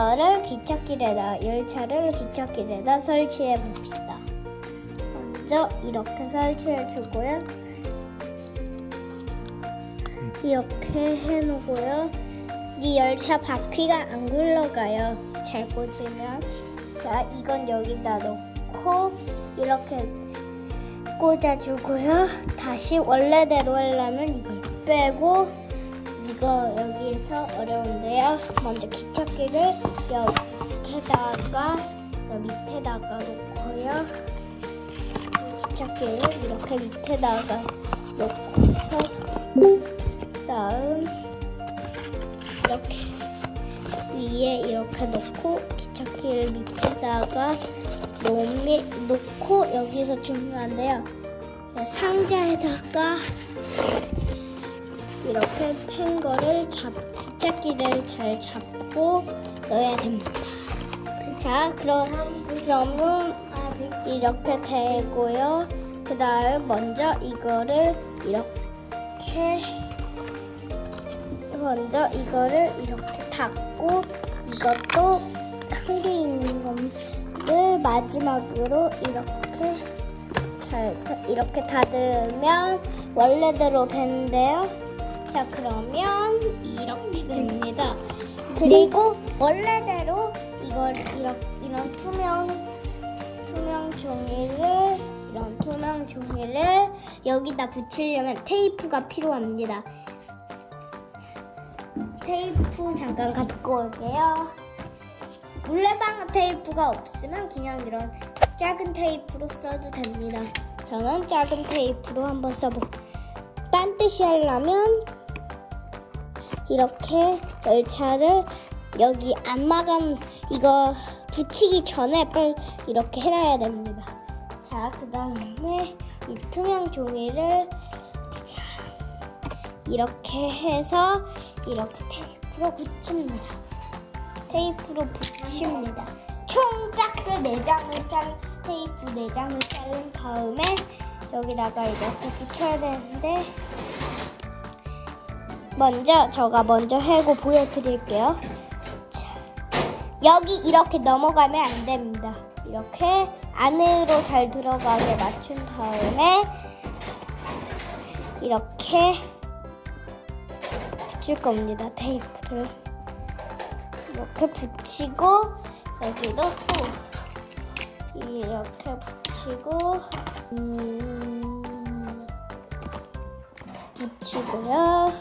이거를 기찻길에다, 열차를 기찻길에다 설치해 봅시다. 먼저 이렇게 설치해 주고요. 이렇게 해 놓고요. 이 열차 바퀴가 안 굴러가요. 잘 보시면. 자, 이건 여기다 놓고 이렇게 꽂아주고요. 다시 원래대로 하려면 이걸 빼고, 이거 여기에서 어려운데요. 먼저 기찻길을 여기다가 밑에다가 놓고요. 기찻길을 이렇게 밑에다가 놓고요. 다음 이렇게 위에 이렇게 놓고 기찻길 밑에다가 놓고, 여기서 중요한데요. 상자에다가 이렇게 탱 거를 기찻길을 잘 잡고 넣어야 됩니다. 자, 그러면 이렇게 되고요. 그 다음 먼저 이거를 이렇게 닫고, 이것도 한 개 있는 것을 마지막으로 이렇게 닫으면 원래대로 되는데요. 자, 그러면 이렇게 됩니다. 그리고 원래대로 이런 투명 종이를 여기다 붙이려면 테이프가 필요합니다. 테이프 잠깐 갖고 올게요. 물레방아 테이프가 없으면 그냥 이런 작은 테이프로 써도 됩니다. 저는 작은 테이프로 한번 써볼게요. 딴 뜻이 하려면 이렇게 열차를 여기 안마간 이거 붙이기 전에 빨리 이렇게 해놔야 됩니다. 자, 그 다음에 이 투명 종이를 이렇게 해서 이렇게 테이프로 붙입니다. 총 테이프 4장을 자른 다음에 여기다가 이렇게 붙여야 되는데, 제가 먼저 해고 보여드릴게요. 자, 여기 이렇게 넘어가면 안 됩니다. 이렇게 안으로 잘 들어가게 맞춘 다음에 이렇게 붙일 겁니다. 테이프를 이렇게 붙이고, 여기도 또 이렇게 붙이고 붙이고요.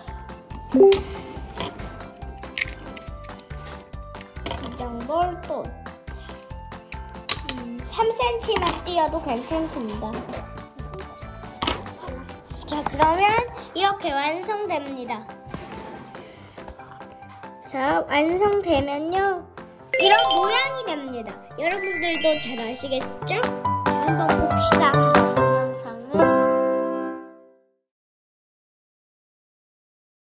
이 정도를 또 3cm만 띄어도 괜찮습니다. 자, 그러면 이렇게 완성됩니다. 자, 완성되면요, 이런 모양이 됩니다. 여러분들도 잘 아시겠죠? 자, 한번 봅시다.